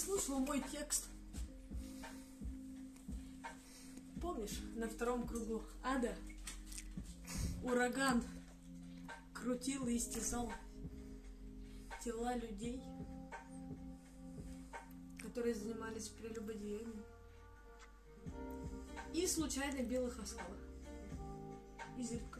слушал мой текст. Помнишь, на втором кругу ада ураган крутил и истязал тела людей, которые занимались прелюбодеянием, и случайно белых оскалах. И зыбка.